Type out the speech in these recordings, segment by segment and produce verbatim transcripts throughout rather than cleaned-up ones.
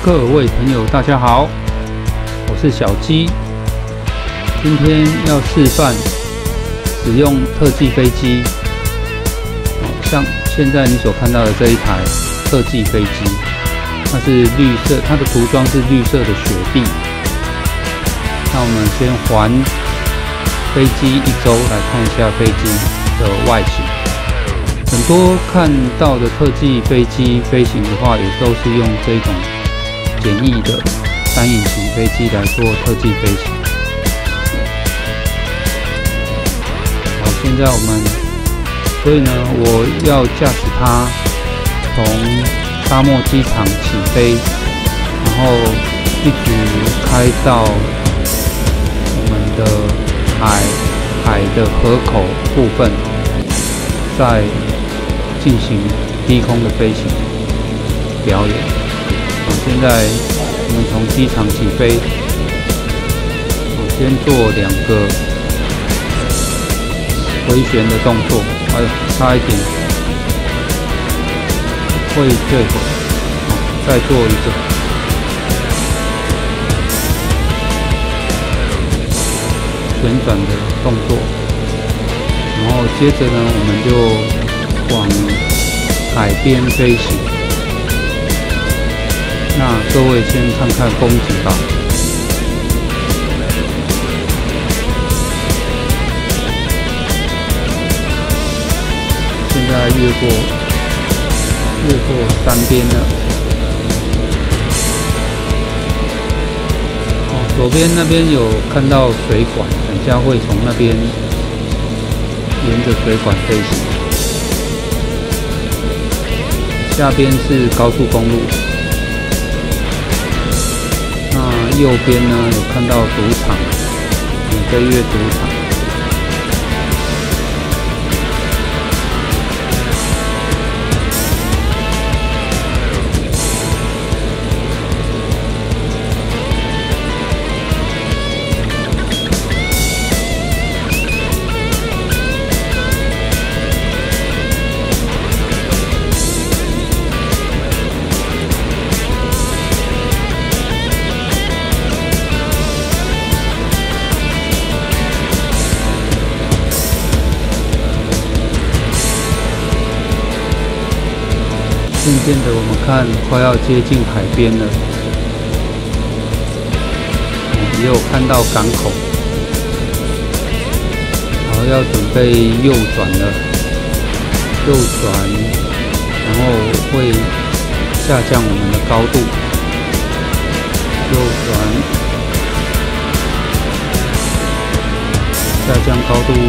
各位朋友，大家好，我是小鸡。今天要示范使用特技飞机，像现在你所看到的这一台特技飞机，它是绿色，它的涂装是绿色的雪碧。那我们先环飞机一周来看一下飞机的外形。很多看到的特技飞机飞行的话，也都是用这种简易的单引擎飞机来做特技飞行。好，现在我们，所以呢，我要驾驶它从沙漠机场起飞，然后一直开到我们的海海的河口部分，再进行低空的飞行表演。好，现在我们从机场起飞，我先做两个回旋的动作，哎呦，差一点会坠毁。好，再做一个，旋转的动作，然后接着呢，我们就往海边飞行。那各位先看看风景吧。现在越过越过山边了。哦，左边那边有看到水管，等下会从那边沿着水管飞行。下边是高速公路。那右边呢，有看到赌场，免费月赌场。渐渐的，我们看快要接近海边了，也有看到港口，然后要准备右转了，右转，然后会下降我们的高度，右转，下降高度，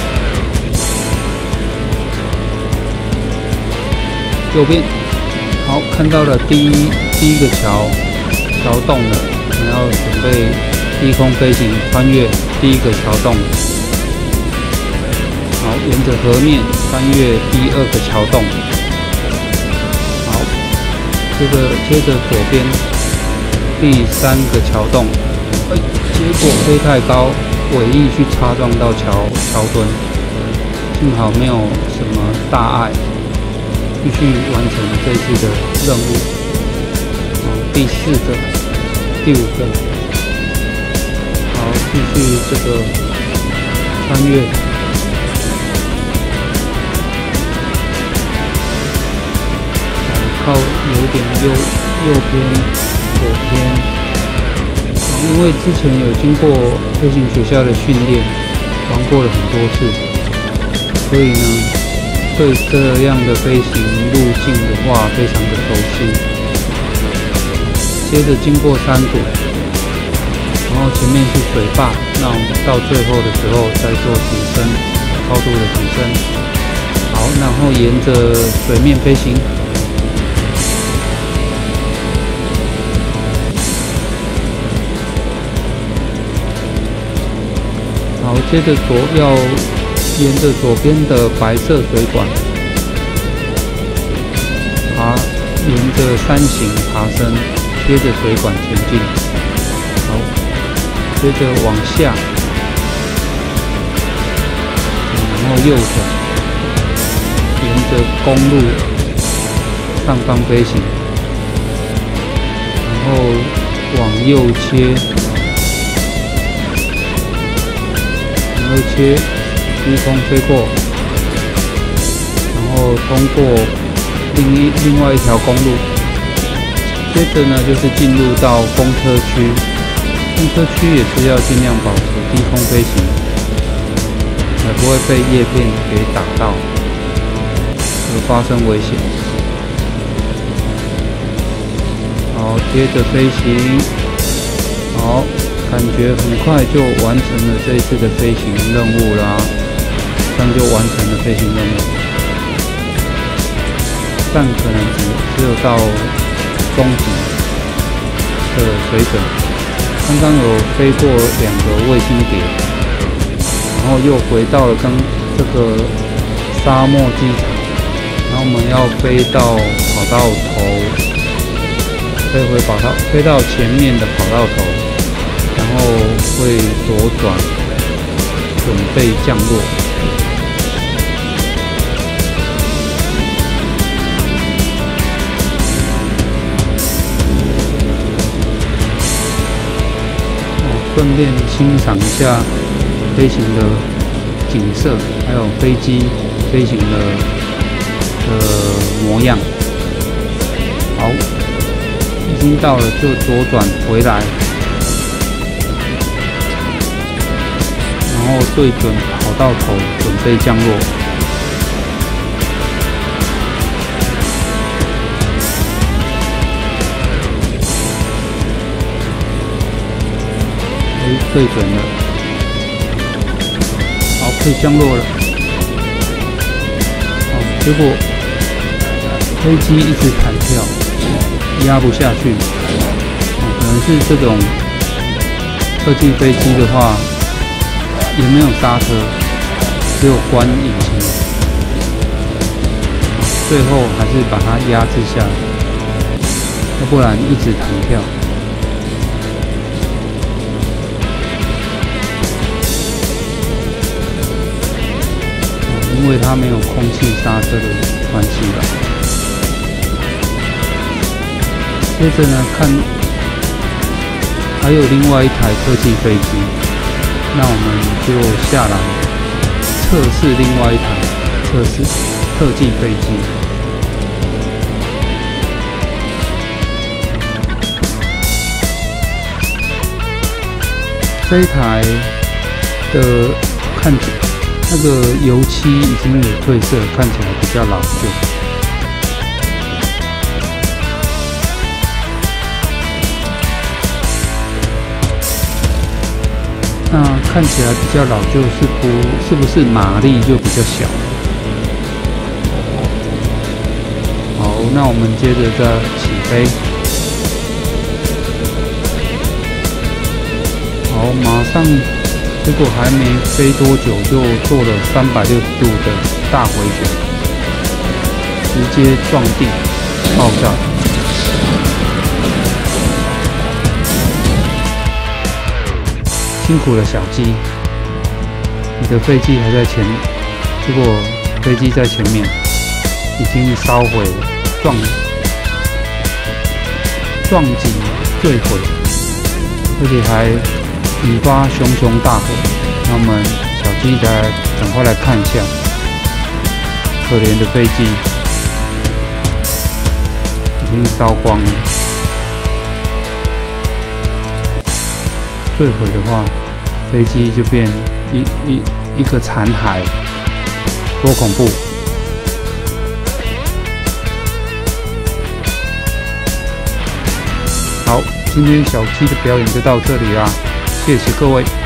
右边。好，看到了第一第一个桥桥洞了，我们要准备低空飞行，穿越第一个桥洞。好，沿着河面穿越第二个桥洞。好，这个接着左边第三个桥洞，哎，结果飞太高，尾翼去擦撞到桥桥墩，幸好没有什么大碍。继续完成这次的任务。好，第四个、第五个，好，继续这个穿越。靠，有点右右边、左边。好，因为之前有经过飞行学校的训练，玩过了很多次，所以呢。对这样的飞行路径的话，非常的熟悉。接着经过山谷，然后前面是水坝，那我们到最后的时候再做提升，高度的提升。好，然后沿着水面飞行。好，接着左要。沿着左边的白色水管，爬，沿着山形爬升，接着水管前进。好，接着往下，然后右转，沿着公路上方飞行，然后右切，往右切，低空飞过，然后通过另一另外一条公路。接着呢，就是进入到公车区，公车区也是要尽量保持低空飞行，才不会被叶片给打到，而发生危险。好，接着飞行，好，感觉很快就完成了这一次的飞行任务啦，这样就完成了飞行任务，但可能只只有到中级的水准。刚刚有飞过两个卫星点，然后又回到了刚这个沙漠机场，然后我们要飞到跑道头，飞回跑道，飞到前面的跑道头，然后会左转，准备降落。顺便欣赏一下飞行的景色，还有飞机飞行的的模样。好，已经到了，就左转回来，然后对准跑道头，准备降落。对准了，好，可以降落了。好，结果飞机一直弹跳，压不下去。哦，可能是这种特技飞机的话，也没有刹车，只有关引擎，最后还是把它压制下来，要不然一直弹跳。因为它没有空气刹车的关系吧。接着呢，看还有另外一台特技飞机，那我们就下来测试另外一台测试特技飞机。这一台的看起来。那个油漆已经有褪色，看起来比较老旧。那看起来比较老旧，是不是不是马力就比较小？好，那我们接着再起飞。好，马上。结果还没飞多久，就做了三百六十度的大回旋，直接撞地爆炸。辛苦了小鸡，你的飞机还在前，结果飞机在前面已经烧毁了，撞撞击坠毁，而且还引发熊熊大火，那我们小鸡来赶快来看一下，可怜的飞机已经烧光了。坠毁的话，飞机就变一一一个残骸，多恐怖！好，今天小鸡的表演就到这里啦。谢谢各位。